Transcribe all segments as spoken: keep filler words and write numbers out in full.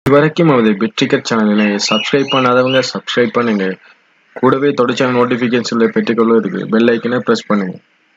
இதுவரைக்கும் நமது வெற்றிகர் சேனலை சப்ஸ்கிரைப் பண்ணாதவங்க சப்ஸ்கிரைப் பண்ணுங்க. கூடவே தொடர்ச்சியான நோட்டிஃபிகேஷன்களை பெற்றுக்கொள்வதற்கு பெல் ஐக்கனை பிரஸ் பண்ணுங்க.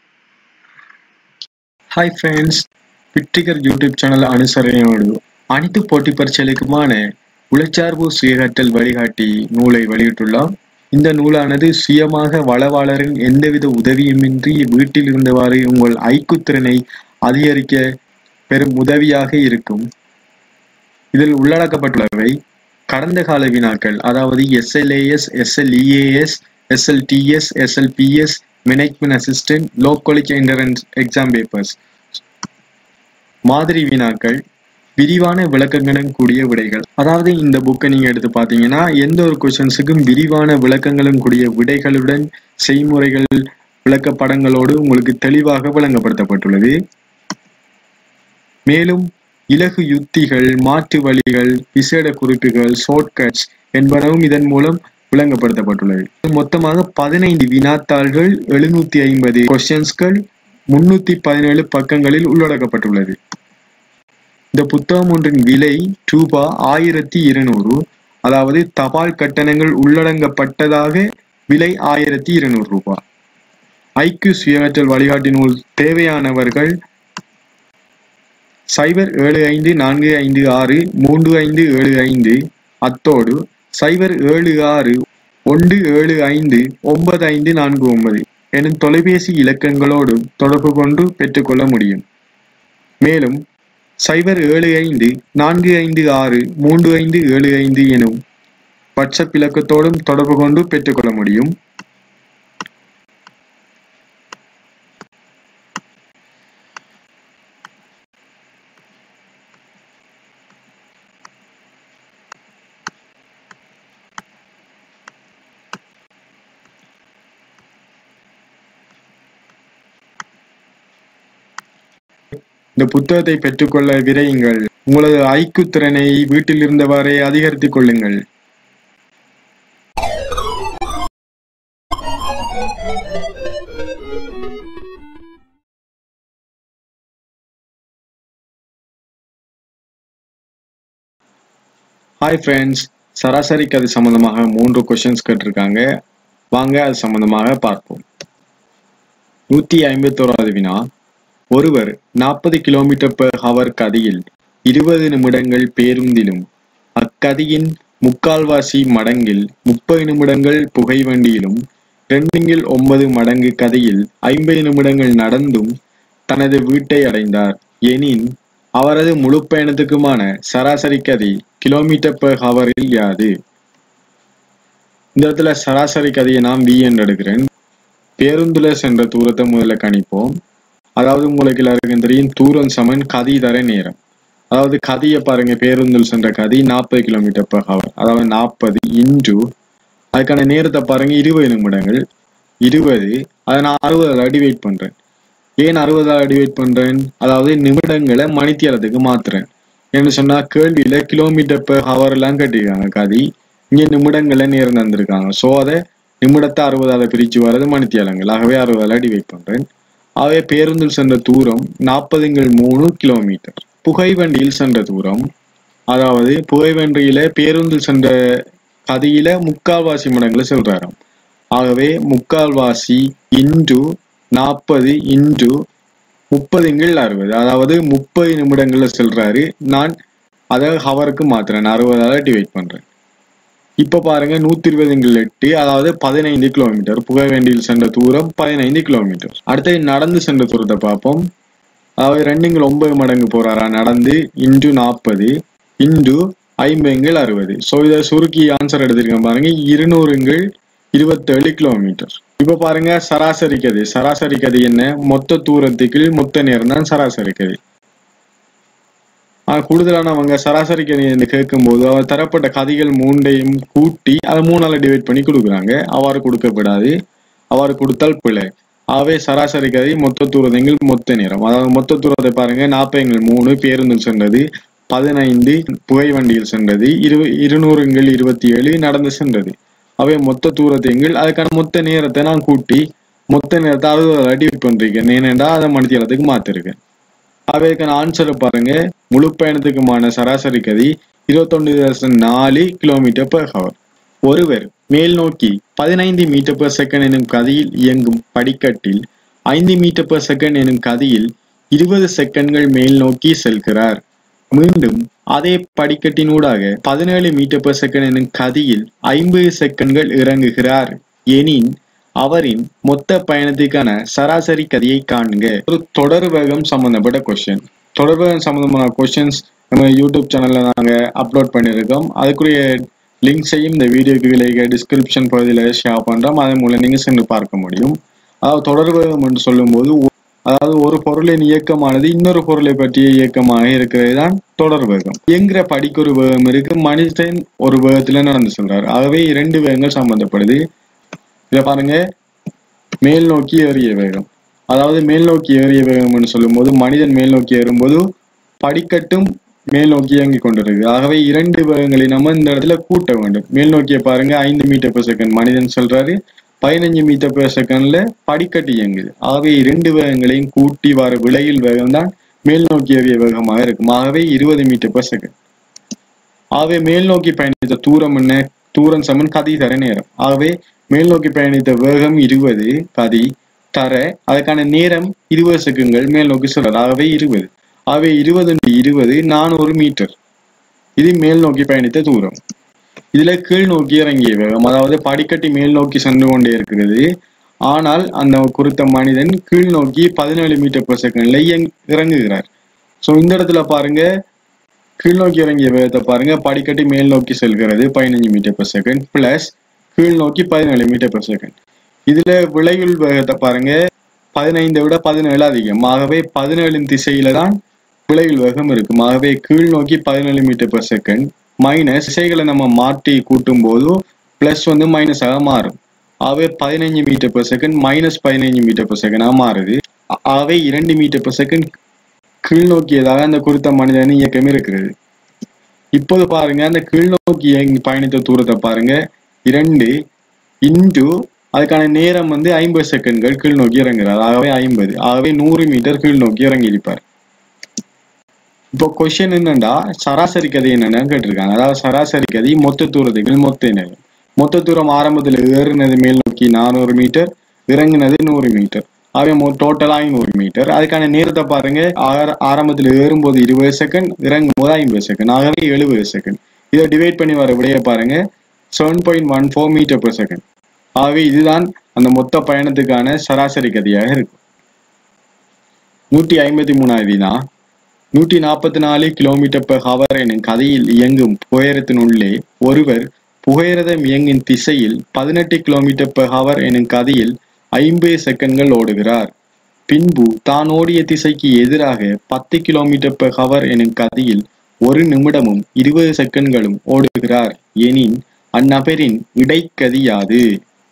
ஹாய் ஃப்ரெண்ட்ஸ், வெற்றிகர் யூடியூப் சேனல் அனுசரணையோடு அனைத்து போட்டி பரீட்சைகளுக்குமான உளச்சார்பு சுயகற்றல் வழிகாட்டி நூலை வெளியிட்டுள்ளார். இந்த நூலானது சுயமாக வளவாளரின் எந்தவித உதவியுமின்றி வீட்டில் இருந்தவாறு உங்கள் ஐக்குத்திறனை அதிகரிக்க பெரும் உதவியாக இருக்கும். இதில் உள்ளடக்கப்பட்டுள்ளவை கடந்த கால வினாக்கள், அதாவது SLAS, SLEAS, SLTS, SLPS, management assistant, law college entrance exam papers. மாதிரி வினாக்கள், விரிவான விளக்கங்களுடன் கூடிய விடைகள். அதாவது இந்த புக்கை நீங்க எடுத்து பார்த்தீங்கன்னா எந்த ஒரு கொஸ்டின்ஸுக்கும் விரிவான விளக்கங்களும் கூடிய விடைகளுடன் செய்முறைகள் விளக்கப்படங்களோடு உங்களுக்கு தெளிவாக விளங்கப்படுத்தப்பட்டுள்ளது. மேலும் இலகு யுத்திகள், மாற்று வழிகள், விசேட குறிப்புகள், ஷார்ட்கட்ஸ் என்பனவும் இதன் மூலம் விளங்கப்படுத்தப்பட்டுள்ளது. மொத்தமாக பதினைந்து வினாத்தாள்கள், எழுநூத்தி ஐம்பது கொஸ்டின்ஸ்கள், முன்னூத்தி பதினேழு பக்கங்களில் உள்ளடக்கப்பட்டுள்ளது. இந்த புத்தகம் ஒன்றின் விலை ரூபா ஆயிரத்தி இருநூறு. அதாவது தபால் கட்டணங்கள் உள்ளடங்கப்பட்டதாக விலை ஆயிரத்தி இருநூறு ரூபாய். ஐக்கிய சுயகற்றல் வழிகாட்டி நூல் தேவையானவர்கள் சைபர் ஏழு ஐந்து நான்கு ஐந்து ஆறு மூன்று ஐந்து ஏழு ஐந்து அத்தோடு சைபர் ஏழு ஆறு ஒன்று ஏழு ஐந்து ஒன்பது ஐந்து நான்கு ஒன்பது எனும் தொலைபேசி இலக்கங்களோடு தொடர்பு கொண்டு பெற்றுக்கொள்ள முடியும். மேலும் சைபர் ஏழு ஐந்து நான்கு ஐந்து ஆறு மூன்று ஐந்து ஏழு ஐந்து எனும் வாட்ஸ்அப் இலக்கத்தோடும் தொடர்பு கொண்டு பெற்றுக்கொள்ள முடியும். இந்த புத்தகத்தை பெற்றுக்கொள்ள விரையுங்கள். உங்களது ஐக்கு திறனை வீட்டில் இருந்தவாறே அதிகரித்துக் கொள்ளுங்கள். ஹாய் ஃப்ரெண்ட்ஸ், சராசரிக்கு அது சம்பந்தமாக மூன்று கொஸ்டின்ஸ் கேட்டிருக்காங்க. வாங்க அது சம்பந்தமாக பார்ப்போம். நூத்தி ஐம்பத்தி ஓராவது வினா, ஒருவர் நாற்பது கிலோமீட்டர் பெர் ஹவர் கதியில் இருபது நிமிடங்கள் பேருந்திலும் அக்கதியின் முக்கால்வாசி மடங்கில் முப்பது நிமிடங்கள் புகை வண்டியிலும் இரண்டில் ஒன்பது மடங்கு கதியில் ஐம்பது நிமிடங்கள் நடந்தும் தனது வீட்டை அடைந்தார் எனின் அவரது முழு பயணத்துக்குமான சராசரி கதி கிலோமீட்டர் பெர் ஹவரில் யாது? இந்த இடத்துல சராசரி கதியை நாம் வி என்று எடுக்கிறேன். பேருந்துல சென்ற தூரத்தை முதல்ல கணிப்போம். அதாவது உங்களுக்கு எல்லாருக்கும் தெரியும் தூரம் சமன் கதி தர நேரம். அதாவது கதியை பாருங்க, பேருந்தில் சென்ற கதி நாற்பது கிலோமீட்டர் பெர் ஹவர், அதாவது நாற்பது இன்டு அதுக்கான நேரத்தை பாருங்க இருபது நிமிடங்கள். இருபது அதை நான் அறுபதால் டிவைட் பண்றேன். ஏன் அறுபதால் டிவைட் பண்றேன்? அதாவது நிமிடங்களை மணித்தியாலத்துக்கு மாத்துறேன். என்று சொன்னா கேள்வியில கிலோமீட்டர் பெர் ஹவர் எல்லாம் கட்டிருக்காங்க கதி, இங்க நிமிடங்களை நேரம் தந்திருக்காங்க. ஸோ அதை நிமிடத்தை அறுபதால பிரிச்சு வர்றது மணித்தியாலங்கள். ஆகவே அறுபதால டிவைட் பண்றேன். ஆகவே பேருந்தில் சென்ற தூரம் நாற்பதுங்கள் மூணு கிலோமீட்டர். புகை வண்டியில் சென்ற தூரம், அதாவது புகை வண்டியில பேருந்தில் சென்ற கதியில முக்கால்வாசி மடங்குல செல்றாராம். ஆகவே முக்கால்வாசி இன்டு நாற்பது இன்டு முப்பதுங்கள் அறுபது, அதாவது முப்பது நிமிடங்கள்ல செல்றாரு. நான் அதை ஹவருக்கு மாத்துறேன், அறுபதால டிவைட் பண்றேன். இப்ப பாருங்க நூத்தி இருபதுங்கள் எட்டு, அதாவது பதினைந்து கிலோமீட்டர். புகை வண்டியில் சென்ற தூரம் பதினைந்து கிலோமீட்டர். அடுத்தது நடந்து சென்ற தூரத்தை பார்ப்போம். அதாவது ரெண்டுங்கள் ஒன்பது மடங்கு போறாரா நடந்து, இன்டு நாற்பது இன்டு ஐம்பதுங்கள் அறுபது. ஸோ இதை சுருக்கி ஆன்சர் எடுத்திருக்கேன் பாருங்க, இருநூறுங்கள் இருபத்தேழு கிலோமீட்டர். இப்ப பாருங்க சராசரி கதி. சராசரி கதி என்ன? மொத்த தூரத்துக்கு மொத்த நேரம் தான் சராசரி கதி. கூடுதலானவங்க சராசரி கதி என்று கேட்கும் போது அவர் தரப்பட்ட கதிகள் மூன்றையும் கூட்டி அதை மூணால டிவைட் பண்ணி கொடுக்குறாங்க. அவ்வாறு கொடுக்கப்படாது, அவ்வாறு கொடுத்தால் பிழை. ஆகவே சராசரி கதி மொத்த தூரங்கள் மொத்த நேரம். அதாவது மொத்த தூரத்தை பாருங்க, நாற்பதுங்கள் மூணு பேருந்தில் சென்றது, பதினைந்து புகை வண்டியில் சென்றது, இரு இருநூறுங்கள் இருபத்தி ஏழு நடந்து சென்றது. அவை மொத்த தூரத்தைங்கள் அதுக்கான மொத்த நேரத்தை நான் கூட்டி மொத்த நேரத்தை அறுபதால டிவைட் பண்றீங்க. ஏனென்றா அதை மணித்தியாலத்துக்கு மாத்திருக்கேன். அவைக்கான ஆன்சரை பாருங்க. முழு பயணத்துக்குமான சராசரி கதி இருபத்தொன்னு தசம் நாலு கிலோமீட்டர் பெர் ஹவர். ஒருவர் மேல் நோக்கி பதினைந்து மீட்டர் பெர் செகண்ட் எனும் கதியில் இயங்கும் படிக்கட்டில் ஐந்து மீட்டர் பெர் செகண்ட் எனும் கதியில் இருபது செகண்ட்கள் மேல் நோக்கி செல்கிறார். மீண்டும் அதே படிக்கட்டினூடாக பதினேழு மீட்டர் பெர் செகண்ட் எனும் கதியில் ஐம்பது செகண்ட்கள் இறங்குகிறார் எனின் அவரின் மொத்த பயணத்துக்கான சராசரி கதியை காண்க. ஒரு தொடர் வேகம் சம்பந்தப்பட்ட கொஸ்டின். தொடர் வேகம் சம்பந்தமான கொஸ்டின்ஸ் நம்ம யூடியூப் சேனல்ல நாங்க அப்லோட் பண்ணியிருக்கோம். அதுக்குரிய லிங்க்ஸையும் இந்த வீடியோக்கு விலைக்கு டிஸ்கிரிப்ஷன் பகுதியில் ஷேர் பண்றோம். அதன் மூலம் நீங்க சென்று பார்க்க முடியும். அதாவது தொடர் வேகம் என்று சொல்லும் போது, அதாவது ஒரு பொருளின் இயக்கமானது இன்னொரு பொருளை பற்றிய இயக்கமாக இருக்கிறது தான் தொடர் வேகம். இயங்குற படிக்கு ஒரு வேகம் இருக்கு, மனிதன் ஒரு வேகத்துல நடந்து சொல்றாரு. ஆகவே இரண்டு வேகங்கள் சம்பந்தப்படுது. இதை பாருங்க, மேல் நோக்கி ஏறிய வேகம். அதாவது மேல் நோக்கி ஏறிய வேகம் சொல்லும் போது மனிதன் மேல் நோக்கி ஏறும்போது படிக்கட்டும் மேல் நோக்கி இயங்கி கொண்டிருக்கு. ஆகவே இரண்டு வேகங்களை நம்ம இந்த இடத்துல கூட்ட வேண்டும். மேல் நோக்கிய பாருங்க, ஐந்து மீட்டர் பெர் செகண்ட் மனிதன் சொல்றாரு, பதினஞ்சு மீட்டர் பெர் செகண்ட்ல படிக்கட்டு இயங்குது. ஆகவே இரண்டு வேகங்களையும் கூட்டி வர விலையில் வேகம் தான் மேல் நோக்கி ஏறிய வேகமாக இருக்கும். ஆகவே இருபது மீட்டர் பெர் செகண்ட். ஆகவே மேல் நோக்கி பயணித்த தூரம் என்ன? தூரம் சமன் கதி தர நேரம். ஆகவே மேல் நோக்கி பயணித்த வேகம் இருபது, கதி தர அதுக்கான நேரம் இருபது செகண்ட்கள் மேல் நோக்கி சொல்றாரு. ஆகவே இருபது. ஆகவே இருபது இருபது நானூறு மீட்டர். இது மேல் நோக்கி பயணித்த தூரம். இதுல கீழ் நோக்கி இறங்கிய வேகம், அதாவது படிக்கட்டி மேல் நோக்கி சென்று கொண்டே இருக்கிறது. ஆனால் அந்த குறித்த மனிதன் கீழ் நோக்கி பதினேழு மீட்டர் பெர் செகண்ட்ல இறங்குகிறார். ஸோ இந்த இடத்துல பாருங்க, கீழ் நோக்கி இறங்கிய வேகத்தை பாருங்க, படிக்கட்டி மேல் நோக்கி செல்கிறது பதினஞ்சு மீட்டர் பெர் செகண்ட் பிளஸ் கீழ் நோக்கி பதினேழு மீட்டர் பெர் செகண்ட். இதுல விளையுள் வேகத்தை பாருங்க, பதினைந்தை விட பதினேழு அதிகம். ஆகவே பதினேழின் திசையில தான் விளையுள் வேகம் இருக்கும். ஆகவே கீழ் நோக்கி பதினேழு மீட்டர் பெர் செகண்ட் மைனஸ் திசைகளை நம்ம மாற்றி கூட்டும் போது பிளஸ் வந்து மைனஸாக மாறும். ஆகவே பதினஞ்சு மீட்டர் பெர் செகண்ட் மைனஸ் பதினஞ்சு மீட்டர் பெர் செகண்டாக மாறுது. ஆகவே இரண்டு மீட்டர் பெர் செகண்ட் கீழ் நோக்கியதாக அந்த குறித்த மனிதன் இயக்கம் இருக்கிறது. இப்போது பாருங்க, அந்த கீழ் நோக்கி பயணித்த தூரத்தை பாருங்க, இரண்டு இன்டு அதுக்கான நேரம் வந்து ஐம்பது செகண்ட்கள் கீழ் நோக்கி இறங்குறார். ஆகவே ஐம்பது. ஆகவே நூறு மீட்டர் கீழ் நோக்கி இறங்கி இருப்பார். இப்போ கொஸ்டின் என்னன்னா, சராசரி கதி என்னன்னு கேட்டிருக்காங்க. அதாவது சராசரி கதி மொத்த தூரத்துக்கு மொத்த நேரம். மொத்த தூரம் ஆரம்பத்தில் ஏறினது மேல் நோக்கி நானூறு மீட்டர், இறங்கினது நூறு மீட்டர். ஆகவே டோட்டல் ஐநூறு மீட்டர். அதுக்கான நேரத்தை பாருங்க, ஆரம்பத்தில் ஏறும்போது இருபது செகண்ட், இறங்கும் போது ஐம்பது செகண்ட். ஆகவே எழுபது செகண்ட். இதை டிவைட் பண்ணி வர விடைய பாருங்க, seven point one four metre per second. ஆகவே இதுதான் அந்த மொத்த பயணத்துக்கான சராசரி கதியாக இருக்கும். நூற்றி ஐம்பத்தி மூணாவதுனா நூற்றி நாற்பத்தி நாலு கிலோமீட்டர் பெர் ஹவர் எனும் கதியில் இயங்கும் புகையிரத்தினுள்ளே ஒருவர் புகையிரதம் இயங்கும் திசையில் பதினெட்டு கிலோமீட்டர் பெர் ஹவர் எனும் கதியில் ஐம்பது செகண்ட்கள் ஓடுகிறார். பின்பு தான் ஓடிய திசைக்கு எதிராக பத்து கிலோமீட்டர் பெர் ஹவர் எனும் கதியில் ஒரு நிமிடமும் இருபது செகண்ட்களும் ஓடுகிறார் எனின் அந்நபரின் இடைக்கதி யாது?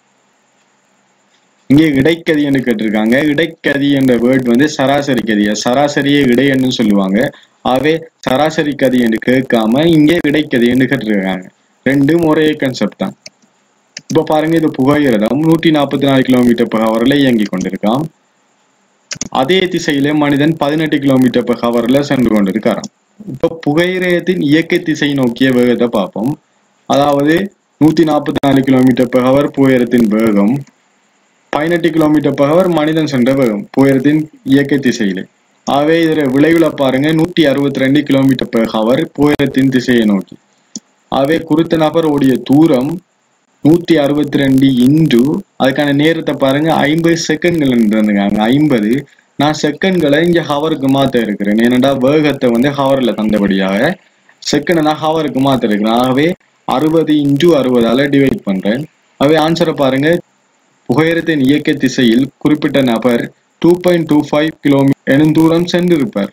இங்கே இடைக்கதி என்று கேட்டிருக்காங்க. இடைக்கதி என்ற வேர்ட் வந்து சராசரி கதியா, சராசரியே இடைன்னு சொல்லுவாங்க. ஆகவே சராசரி கதி என்று கேட்காம இங்கே இடைக்கதி என்று கேட்டிருக்காங்க. ரெண்டும் ஒரே கன்செப்ட் தான். இப்ப பாருங்க, இது புகையிரதம் நூற்றி நாற்பத்தி நாலு கிலோமீட்டர் பெர் ஹவர்ல இயங்கி கொண்டிருக்கான். அதே திசையில மனிதன் பதினெட்டு கிலோமீட்டர் பெர் ஹவர்ல சென்று கொண்டிருக்காராம். இப்ப புகையிரதத்தின் இயக்க திசை நோக்கிய வேகத்தை பார்ப்போம். அதாவது நூத்தி நாற்பத்தி நாலு கிலோமீட்டர் பெர் ஹவர் புகையிரத்தின் வேகம், பதினெட்டு கிலோமீட்டர் பெர் ஹவர் மனிதன் சென்ற வேகம் புகையிரத்தின் இயக்க திசையிலே. ஆகவே இதுல விளைவுல பாருங்க, நூற்றி அறுபத்தி ரெண்டு கிலோமீட்டர் பெர் ஹவர் புகையிரத்தின் திசையை நோக்கி. ஆகவே குறித்த நபர் ஓடிய தூரம் நூற்றி அறுபத்தி ரெண்டு இன்டு அதுக்கான நேரத்தை பாருங்க, ஐம்பது செகண்ட்கள் இருந்திருக்காங்க. ஐம்பது நான் செகண்ட்களை இங்க ஹவருக்கு மாத்த இருக்கிறேன். ஏனென்றா வேகத்தை வந்து ஹவர்ல தந்தபடியாக செகண்ட் நான் ஹவருக்கு மாத்த இருக்கிறேன். ஆகவே அறுபது இன்டு அறுபதால டிவைட் பண்றேன். ஆகவே ஆன்சரை பாருங்க, புகையிரத்தின் இயக்க திசையில் குறிப்பிட்ட நபர் two point two five kilometre எனும் தூரம் சென்றிருப்பார்.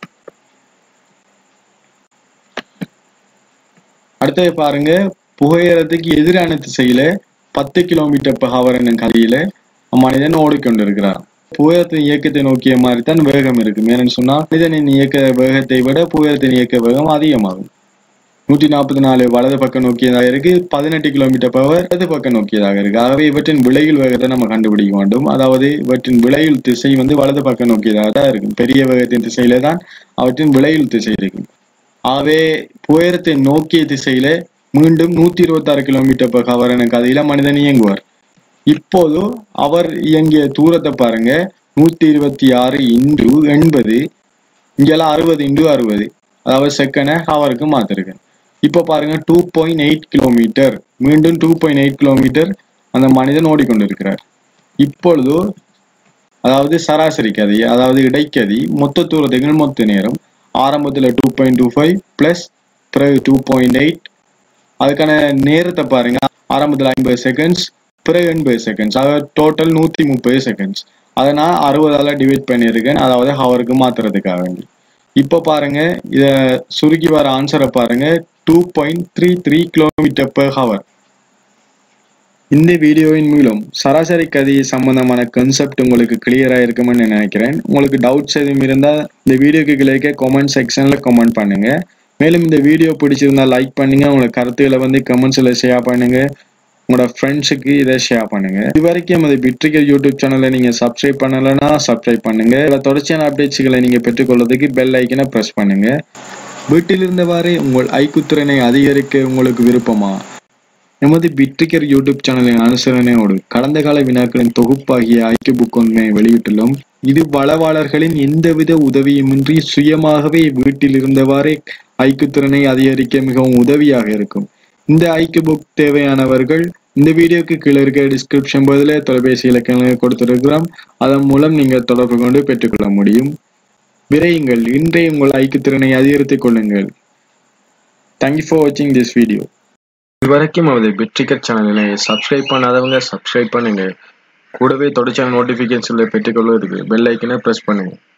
அடுத்தது பாருங்க, புகையிரத்துக்கு எதிரான திசையில பத்து கிலோமீட்டர் பெர் ஹவர் என்னும் கதியில மனிதன் ஓடிக்கொண்டிருக்கிறார். புகையிரத்தின் இயக்கத்தை நோக்கிய மாதிரி தான் வேகம் இருக்கும். ஏன்னு சொன்னா மனிதனின் இயக்க வேகத்தை விட புகையிரத்தின் இயக்க வேகம் அதிகமாகும். நூற்றி நாற்பத்தி நாலு வலது பக்கம் நோக்கியதாக இருக்கு, பதினெட்டு கிலோமீட்டர் பவர் இடது பக்கம் நோக்கியதாக இருக்கு. ஆகவே இவற்றின் விளையுள் வேகத்தை நம்ம கண்டுபிடிக்க வேண்டும். அதாவது இவற்றின் விளையுள் திசை வந்து வலது பக்கம் நோக்கியதாக தான் இருக்கும். பெரிய வேகத்தின் திசையில தான் அவற்றின் விளையுள் திசை இருக்கும். ஆகவே உயரத்தை நோக்கிய திசையில மீண்டும் நூத்தி இருபத்தி ஆறு கிலோமீட்டர் பர் ஹவர் என கதையில மனிதன் இயங்குவார். இப்போது அவர் இயங்கிய தூரத்தை பாருங்க, நூத்தி இருபத்தி ஆறு இன்டு எண்பது, இங்கெல்லாம் அறுபது இன்டு அறுபது, அதாவது செகண்ட் ஹவருக்கு மாத்திருக்கேன். இப்போ பாருங்க டூ பாயிண்ட் எயிட் கிலோமீட்டர், மீண்டும் டூ பாயிண்ட் எயிட் கிலோமீட்டர் அந்த மனிதன் ஓடிக்கொண்டிருக்கிறார். இப்பொழுது அதாவது சராசரி கதி, அதாவது இடைக்கதி, மொத்த தூரத்துக்கு மொத்த நேரம் ஆரம்பத்தில் two point two five plus பிறகு டூ பாயிண்ட் எயிட், அதுக்கான நேரத்தை பாருங்க, ஆரம்பத்தில் ஐம்பது செகண்ட்ஸ் பிறகு எண்பது செகண்ட்ஸ், அதாவது டோட்டல் நூற்றி முப்பது செகண்ட்ஸ். அதை நான் அறுபதால டிவைட் பண்ணியிருக்கேன், அதாவது ஹவருக்கு மாத்துறதுக்காக வேண்டி. இப்போ பாருங்க இதை சுருக்கி வர ஆன்சரை பாருங்க, two point three three kilometre per hour. இந்த வீடியோவின் மூலம் சராசரி கதி சம்பந்தமான கான்செப்ட் உங்களுக்கு கிளியரா இருக்கும்னு நினைக்கிறேன். உங்களுக்கு டவுட்ஸ் எதுவும் இருந்தால் இந்த வீடியோக்கு கீழே கமெண்ட் செக்ஷன்ல கமெண்ட் பண்ணுங்க. மேலும் இந்த வீடியோ பிடிச்சிருந்தா லைக் பண்ணுங்க, உங்களோட கருத்துக்களை வந்து கமெண்ட்ஸ்ல ஷேர் பண்ணுங்க, உங்களோட ஃப்ரெண்ட்ஸுக்கு இதை ஷேர் பண்ணுங்க. இது வரைக்கும் அது பிட்ரிக்கர் யூடியூப் சேனலை நீங்க சப்ஸ்கிரைப் பண்ணலைன்னா சப்ஸ்கிரைப் பண்ணுங்க. தொடர்ச்சியான அப்டேட்ஸ்களை நீங்க பெற்றுக்கொள்வதற்கு பெல் ஐக்கனை பிரஸ் பண்ணுங்க. வீட்டில் இருந்தவாறே உங்கள் ஐக்குத்திறனை அதிகரிக்க உங்களுக்கு விருப்பமா? எமது பிட்ரிக்கர் யூடியூப் சேனலின் அனுசரணையோடு கடந்த கால வினாக்களின் தொகுப்பாகிய ஐக்கிய புக் ஒன்றை வெளியிட்டுள்ளோம். இது வளவாளர்களின் எந்தவித உதவியுமின்றி சுயமாகவே வீட்டில் இருந்தவாறே ஐக்குத்திறனை அதிகரிக்க மிகவும் உதவியாக இருக்கும். இந்த ஐக்கிய புக் தேவையானவர்கள் இந்த வீடியோக்கு கீழே இருக்க டிஸ்கிரிப்ஷன் பதில தொலைபேசி இலக்கங்களை கொடுத்திருக்கிறோம். அதன் மூலம் நீங்கள் தொடர்பு கொண்டு பெற்றுக்கொள்ள முடியும். விரையுங்கள், இன்றைய உங்கள் ஐக்குத்திறனை அதிகரித்துக் கொள்ளுங்கள். தேங்க்யூ ஃபார் வாட்சிங் திஸ் வீடியோ. இதுவரைக்கும் அவரது பிட்ரிக்கர் சேனலை சப்ஸ்கிரைப் பண்ணாதவங்க சப்ஸ்கிரைப் பண்ணுங்க. கூடவே தொடர்ச்சியான நோட்டிபிகேஷன்ல பெற்றுக்கொள்வதற்கு பெல் ஐக்கனை பிரஸ் பண்ணுங்க.